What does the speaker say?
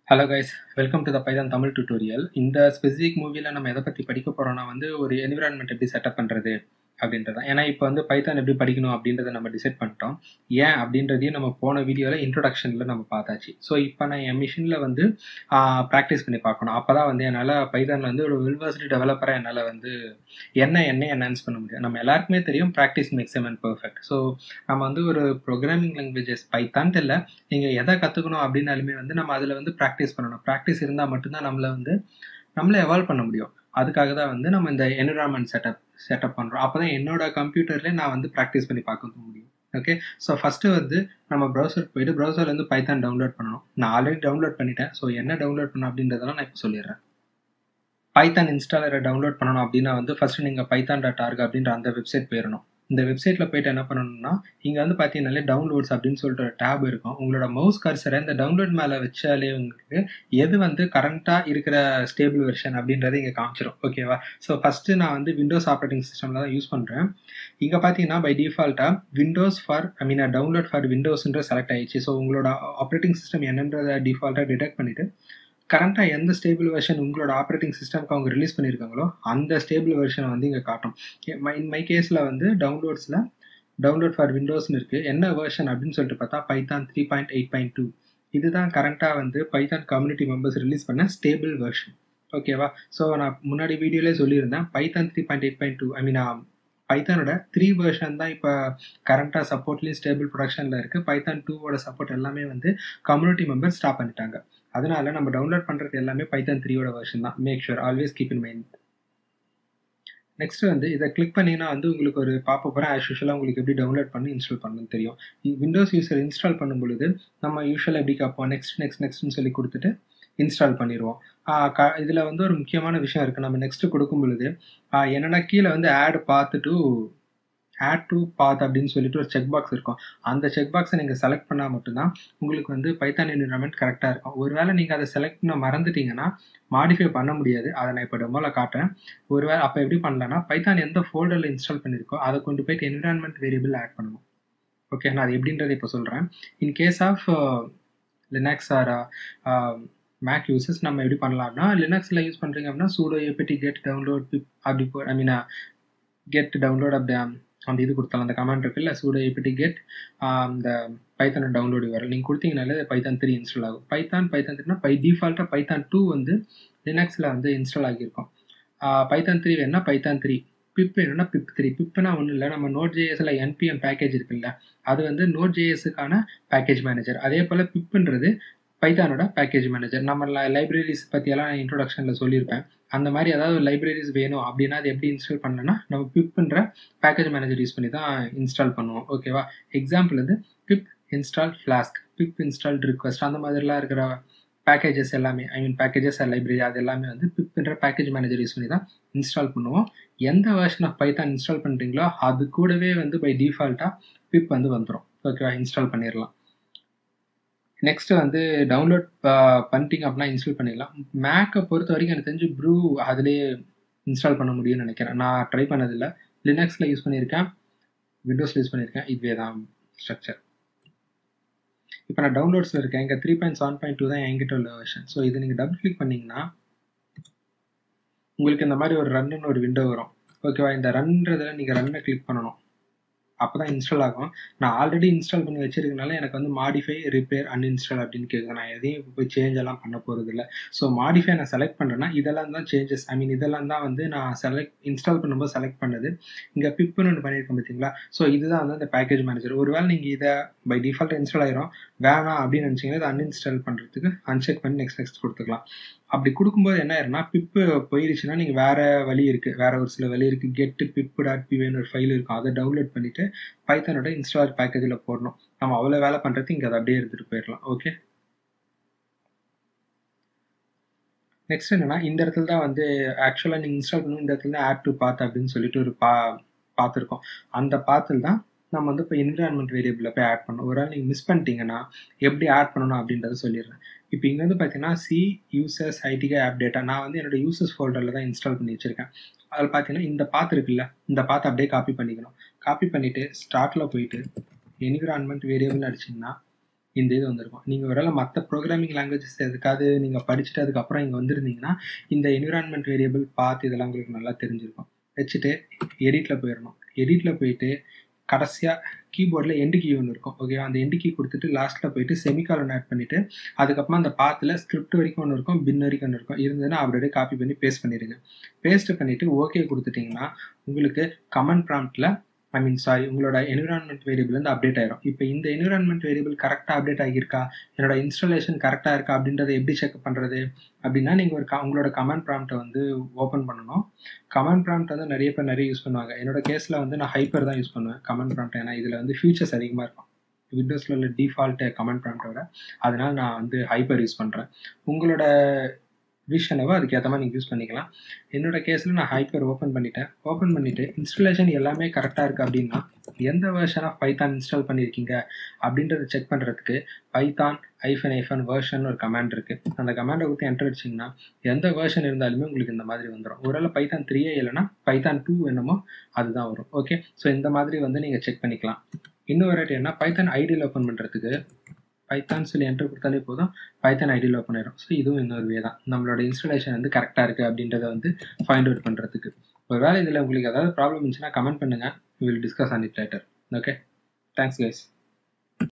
Hello guys, welcome to the Python Tamil tutorial. இந்த specific மூவியில் நம்ம எதை பற்றி படிக்க போகிறோம்னா ஒரு என்விரான்மெண்ட் எப்படி செட்டப் பண்ணுறது அப்படின்றத. ஏன்னா இப்போ பைத்தான் எப்படி படிக்கணும் அப்படின்றத நம்ம டிசைட் பண்ணிட்டோம். ஏன் அப்படின்றதையும் நம்ம போன வீடியோவில் இன்ட்ரொடக்ஷனில் நம்ம பார்த்தாச்சு. ஸோ இப்போ நான் என் மிஷினில் ப்ராக்டிஸ் பண்ணி பார்க்கணும். அப்போ தான் என்னால் பைத்தானில் ஒரு வெல்வர்ஸ்டு டெவலப்பராக என்னால் என்ன என்ஹான்ஸ் பண்ண முடியும். நம்ம எல்லாருக்குமே தெரியும் practice makes a man perfect. So நம்ம ஒரு ப்ரோக்ராமிங் லாங்குவேஜஸ் பைத்தான்ட்டு இல்லை, நீங்கள் எதை கற்றுக்கணும் அப்படின்னாலுமே நம்ம அதில் ப்ராக்டிஸ் பண்ணணும். ப்ராக்டிஸ் இருந்தால் மட்டும்தான் நம்மளை எவால்வ் பண்ண முடியும். அதுக்காக தான் நம்ம இந்த என்விரான்மெண்ட் செட்டப் பண்ணுறோம். அப்போ தான் என்னோட கம்ப்யூட்டர்லேயே நான் ப்ராக்டிஸ் பண்ணி பார்க்க முடியும். ஓகே, ஸோ ஃபஸ்ட்டு நம்ம ப்ரௌசருக்கு போயிட்டு ப்ரௌசர்லேருந்து பைத்தான் டவுன்லோட் பண்ணணும். நான் ஆல்ரெடி டவுன்லோட் பண்ணிட்டேன். ஸோ என்ன டவுன்லோட் பண்ணணும் அப்படின்றதெல்லாம் நான் இப்போ சொல்லிடுறேன். பைத்தான் இன்ஸ்டாலரை டவுன்லோட் பண்ணணும் அப்படின்னா ஃபஸ்ட்டு நீங்கள் python.org அப்படின்ற அந்த வெப்சைட் போயிடணும். இந்த வெப்சைட்டில் போய்ட்டு என்ன பண்ணணும்னா, இங்கே பார்த்தீங்கன்னாலே டவுன்லோட்ஸ் அப்படின்னு சொல்லிட்டு ஒரு டேப் இருக்கும். உங்களோட மவுஸ் கர்சரை இந்த டவுன்லோட் மேலே வச்சாலே உங்களுக்கு எது கரண்ட்டாக இருக்கிற ஸ்டேபிள் வெர்ஷன் அப்படின்றத இங்கே காமிச்சிடும். ஓகேவா? ஸோ ஃபஸ்ட்டு நான் விண்டோஸ் ஆப்ரேட்டிங் சிஸ்டமில் தான் யூஸ் பண்ணுறேன். இங்கே பார்த்தீங்கன்னா பை டிஃபால்ட்டாக டவுன்லோட் ஃபார் விண்டோஸ்ன்ற செலக்ட் ஆயிடுச்சு. ஸோ உங்களோட ஆப்ரேட்டிங் சிஸ்டம் என்னன்றதை டிஃபால்ட்டாக டிடெக்ட் பண்ணிவிட்டு கரண்ட்டாக எந்த ஸ்டேபிள் வெர்ஷன் உங்களோட ஆப்ரேட்டிங் சிஸ்டம்க்கு அவங்க ரிலீஸ் பண்ணியிருக்காங்களோ அந்த ஸ்டேபிள் வெர்ஷனை இங்கே காட்டும். இன் மை கேஸில் டவுன்லோட்ஸில் டவுன்லோட் ஃபார் விண்டோஸ்னு இருக்குது. என்ன வெர்ஷன் அப்படின்னு சொல்லிட்டு பார்த்தா பைத்தான் 3.8.2. இதுதான் கரண்ட்டாக பைத்தான் கம்யூனிட்டி மெம்பர்ஸ் ரிலீஸ் பண்ண ஸ்டேபிள் வெர்ஷன். ஓகேவா? ஸோ நான் முன்னாடி வீடியோலே சொல்லியிருந்தேன், பைத்தான் 3.8.2 பைத்தானோட 3 வெர்ஷன் தான் இப்போ கரண்ட்டாக சப்போர்ட்லேயும் ஸ்டேபிள் ப்ரொடக்ஷனில் இருக்குது. பைத்தான் 2ஓட சப்போர்ட் எல்லாமே கம்யூனிட்டி மெம்பர்ஸ் ஸ்டாப் பண்ணிட்டாங்க. அதனால நம்ம டவுன்லோட் பண்ணுறது எல்லாமே பைத்தான் 3ஓட வெர்ஷன் தான். Make sure, always keep in mind. Next இதை கிளிக் பண்ணிங்கன்னா உங்களுக்கு ஒரு பாப்பப் வரும். ஆஸ் யூஷுவலாக உங்களுக்கு எப்படி டவுன்லோட் பண்ணி இன்ஸ்டால் பண்ணணும்னு தெரியும். விண்டோஸ் யூஸர் இன்ஸ்டால் பண்ணும் பொழுது நம்ம யூஷுவலாக எப்படி கேட்போம், நெக்ஸ்ட்னு சொல்லி கொடுத்துட்டு இன்ஸ்டால் பண்ணிடுவோம். இதில் ஒரு முக்கியமான விஷயம் இருக்குது. நம்ம நெக்ஸ்ட்டு கொடுக்கும் பொழுது என்னென்னா கீழே ஆட் டு பாத் அப்படின்னு சொல்லிட்டு ஒரு செக் பாக்ஸ் இருக்கும். அந்த செக் பாக்ஸை நீங்கள் செலக்ட் பண்ணால் மட்டும்தான் உங்களுக்கு பைத்தான் என்விரான்மெண்ட் கரெக்டாக இருக்கும். ஒருவேளை நீங்கள் அதை செலக்ட் பண்ண மறந்துட்டீங்கன்னா மாடிஃபை பண்ண முடியாது. அதை நான் இப்போ டெமோவில் காட்டுறேன். ஒருவேளை அப்போ எப்படி பண்ணலான்னா, பைத்தான் எந்த ஃபோல்டரில் இன்ஸ்டால் பண்ணியிருக்கோ அதை கொண்டு போயிட்டு என்விரான்மெண்ட் வேரியபிள் ஆட் பண்ணணும். ஓகே, நான் அது எப்படின்றத இப்போ சொல்கிறேன். In case of Linux or Mac users நம்ம எப்படி பண்ணலாம்னா, லினக்ஸில் யூஸ் பண்ணுறீங்க அப்படின்னா sudo apt get download pip அப்படி get download அப்படி அந்த இது கொடுத்தாலும் அந்த கமாண்ட் இருக்குல்ல, sudo apt get இந்த பைத்தானை டவுன்லோடு வரும். நீங்கள் கொடுத்தீங்கனாலே பைத்தான் 3 இன்ஸ்டால் ஆகும். பைத்தான் 3னா பை டிஃபால்ட்டாக பைத்தான் 2 லினக்ஸில் இன்ஸ்டால் ஆகியிருக்கும். பைத்தான் 3 வேணுன்னா பைத்தான் 3, பிப் வேணும்னா பிப் 3. பிப்னா ஒன்றும் இல்லை, நம்ம நோட் ஜேஎஸ்ல என்பிஎம் பேக்கேஜ் இருக்குல்ல, அது நோட் ஜேஎஸ்க்கான பேக்கேஜ் மேனேஜர். அதே போல் பிப்ன்றது பைத்தானோட பேக்கேஜ் மேனேஜர். நம்ம லைப்ரரிஸ் பற்றியெல்லாம் நான் இன்ட்ரோடக்ஷனில் சொல்லியிருப்பேன். அந்த மாதிரி ஏதாவது லைப்ரரிஸ் வேணும் அப்படின்னா அது எப்படி இன்ஸ்டால் பண்ணலன்னா நம்ம பிப்ன்ற பேக்கேஜ் மேனேஜர் யூஸ் பண்ணி தான் இன்ஸ்டால் பண்ணுவோம். ஓகேவா? Example pip install flask, pip install request, அந்த மாதிரிலாம் இருக்கிற பேக்கேஜஸ் எல்லாமே பேக்கேஜஸ் லைப்ரரி அது எல்லாமே பிப்ன்ற பேக்கேஜ் மேனேஜர் யூஸ் பண்ணி தான் இன்ஸ்டால் பண்ணுவோம். எந்த வெர்ஷன் ஆஃப் பைத்தான் இன்ஸ்டால் பண்ணுறீங்களோ அது கூடவே பை டிஃபால்ட்டாக பிப் வந்துடும். ஓகேவா? இன்ஸ்டால் பண்ணிடலாம். நெக்ஸ்ட் டவுன்லோட் பண்ணிட்டீங்க அப்படின்னா இன்ஸ்டால் பண்ணிடலாம். மேக்கை பொறுத்த வரைக்கும் எனக்கு தெரிஞ்சு ப்ரூ அதிலே இன்ஸ்டால் பண்ண முடியும்னு நினைக்கிறேன். நான் ட்ரை பண்ணதில்லை. லினக்ஸில் யூஸ் பண்ணியிருக்கேன், விண்டோஸில் யூஸ் பண்ணியிருக்கேன். இதுவே தான் ஸ்ட்ரக்சர். இப்போ நான் டவுன்லோட்ஸில் இருக்கேன். இங்கே 3.7.2 தான் என்கிட்ட உள்ள வெர்ஷன். ஸோ இது நீங்கள் டபுள் கிளிக் பண்ணிங்கன்னா உங்களுக்கு இந்த மாதிரி ஒரு ரன்னு ஒரு விண்டோ வரும். ஓகேவா? இந்த ரன்ன்றதில் நீங்கள் ரன்னை கிளிக் பண்ணணும். அப்போ தான் இன்ஸ்டால் ஆகும். நான் ஆல்ரெடி இன்ஸ்டால் பண்ணி வச்சிருக்கனால எனக்கு மாடிஃபை, ரிப்பேர், அன்இன்ஸ்டால் அப்படின்னு கேட்குது. நான் எதையும் போய் சேஞ்ச் எல்லாம் பண்ண போகிறது இல்லை. ஸோ மாடிஃபை நான் செலக்ட் பண்ணுறேன்னா இதெல்லாம் தான் சேஞ்சஸ். இதெல்லாம் தான் நான் இன்ஸ்டால் பண்ணும்போது செலக்ட் பண்ணது. இங்கே பிப்னு ஒன்று பண்ணியிருக்கேன் பார்த்தீங்களா? ஸோ இதுதான் அந்த பேக்கேஜ் மேனேஜர். ஒருவேளை நீங்கள் இதை பை டிஃபால்ட்டாக இன்ஸ்டால் ஆயிரும், வேணாம் அப்படின்னு நினச்சிங்கன்னா இதை அன்இன்ஸ்டால் பண்ணுறதுக்கு அன்செக் பண்ணி நெக்ஸ்ட் கொடுத்துக்கலாம். அப்படி கொடுக்கும்போது என்ன ஆயிருன்னா, பிப்பு போயிருச்சுன்னா நீங்கள் வேறு வழி இருக்குது, வேறு ஒரு சில வழி இருக்குது. கெட்டு pip.pyன்னு ஒரு ஃபைல் இருக்கும். அதை டவுன்லோட் பண்ணிவிட்டு பைத்தானோட இன்ஸ்டால் பேக்கேஜில் போடணும். நம்ம அவ்வளோ வேலை பண்ணுறது இங்கே அதை அப்படியே எடுத்துகிட்டு போயிடலாம். ஓகே, நெக்ஸ்ட் என்னன்னா, இந்த இடத்துல தான் ஆக்சுவலாக நீங்கள் இன்ஸ்டால் பண்ணணும். இந்த இடத்துல தான் ஆட் டு பாத் அப்படின்னு சொல்லிட்டு ஒரு பார்த்துருக்கோம். அந்த பாத்தில் தான் நம்ம இப்போ என்விரான்மெண்ட் வேரியபிளில் போய் ஆட் பண்ணணும். ஒரு வேளை நீங்கள் மிஸ் பண்ணிட்டீங்கன்னா எப்படி ஆட் பண்ணணும் அப்படின்றத சொல்லிடுறேன். இப்போ இங்கே பார்த்தீங்கன்னா சி யூசர்ஸ் ஐடிகா ஆப் டேட்டா, நான் என்னோட யூசர்ஸ் ஃபோல்டரில் தான் இன்ஸ்டால் பண்ணி வச்சுருக்கேன். அதில் பார்த்தீங்கன்னா இந்த பாத் இருக்குல்ல, இந்த பாத்தை அப்படியே காப்பி பண்ணிக்கணும். காப்பி பண்ணிவிட்டு ஸ்டார்ட்டில் போயிட்டு என்விரான்மெண்ட் வேரியபிள்னு அடிச்சிங்கன்னா இந்த இது வந்திருக்கும். நீங்கள் ஒருவேளை மற்ற ப்ரோக்ராமிங் லாங்குவேஜஸ் எதுக்காவது நீங்கள் படிச்சுட்டு அதுக்கப்புறம் இங்கே வந்திருந்தீங்கன்னா இந்த என்விரான்மெண்ட் வேரியபிள் பார்த்து இதெல்லாம் உங்களுக்கு நல்லா தெரிஞ்சிருக்கும். வச்சுட்டு எடிட்டில் போயிடணும். எடிட்டில் போயிட்டு கடைசியாக கீபோர்டில் எண்டு கீ ஒன்று இருக்கும். ஓகேவா? அந்த எண்டு கீ கொடுத்துட்டு லாஸ்ட்டில் போயிட்டு செமிகாலன் ஆட் பண்ணிவிட்டு அதுக்கப்புறமா அந்த பாத்தில் ஸ்கிரிப்ட் வரைக்கும் ஒன்று இருக்கும், பின் வரைக்கும் ஒன்று இருக்கும். இருந்ததுன்னா அப்படியே காப்பி பண்ணி பேஸ்ட் பண்ணிடுங்க. பேஸ்ட் பண்ணிவிட்டு ஓகே கொடுத்துட்டிங்கன்னா உங்களுக்கு கமெண்ட் ப்ராம்ப்டில் உங்களோட என்விரான்மெண்ட் வேரியபிள் வந்து அப்டேட் ஆயிரும். இப்போ இந்த என்விரான்மெண்ட் வேரியபிள் கரெக்டாக அப்டேட் ஆகியிருக்கா, என்னோட இன்ஸ்டாலேஷன் கரெக்டாக இருக்கா அப்படின்றத எப்படி செக் பண்ணுறது அப்படின்னா, நீங்கள் உங்களோட கமெண்ட் ப்ராம்ப்டை வந்து ஓப்பன் பண்ணணும். கமெண்ட் ப்ராம்ப்ட் வந்து நிறைய பேர் நிறைய யூஸ் பண்ணுவாங்க. என்னோட கேஸில் வந்து நான் ஹைப்பர் தான் யூஸ் பண்ணுவேன் கமெண்ட் ப்ராம்ப்ட். ஏன்னா இதில் வந்து ஃபியூச்சர்ஸ் அதிகமாக இருக்கும் விண்டோஸில் உள்ள டிஃபால்ட் கமெண்ட் ப்ராம்ப்டோட. அதனால நான் வந்து ஹைப்பர் யூஸ் பண்ணுறேன். உங்களோட விஷனவோ அதுக்கேற்ற மாதிரி நீங்கள் யூஸ் பண்ணிக்கலாம். என்னோட கேஸில் நான் ஹைப்பர் ஓப்பன் பண்ணிவிட்டு இன்ஸ்டாலேஷன் எல்லாமே கரெக்டாக இருக்குது அப்படின்னா எந்த வெர்ஷன் ஆஃப் பைத்தான் இன்ஸ்டால் பண்ணியிருக்கீங்க அப்படின்றத செக் பண்ணுறதுக்கு பைத்தான் -- வெர்ஷன் ஒரு கமாண்ட் இருக்குது. அந்த கமாண்டை கொடுத்து என்டர் அடிச்சிங்கன்னா எந்த வெர்ஷன் இருந்தாலுமே உங்களுக்கு இந்த மாதிரி வந்துடும். ஒருவேளை பைத்தான் 3 இல்லைன்னா பைத்தான் 2 என்னமோ அதுதான் வரும். ஓகே, ஸோ இந்த மாதிரி வந்து நீங்கள் செக் பண்ணிக்கலாம். இன்னும் வெரைட்டி என்ன, பைத்தான் ஐடியில் ஓப்பன் பண்ணுறதுக்கு பைத்தான் சொல்லி என்டர் கொடுத்தாலே போதும், பைத்தான் ஐடியில் ஓப்பன் ஆயிடும். ஸோ இதுவும் இன்னொரு வே தான் நம்மளோட இன்ஸ்டாலேஷன் வந்து கரெக்டாக இருக்குது அப்படின்றத வந்து ஃபைண்ட் அவுட் பண்ணுறதுக்கு. ஒரு வேலை இதில் உங்களுக்கு ஏதாவது ப்ராப்ளம் இருந்துச்சுன்னா கமெண்ட் பண்ணுங்கள். We will discuss on it later. Okay, thanks guys.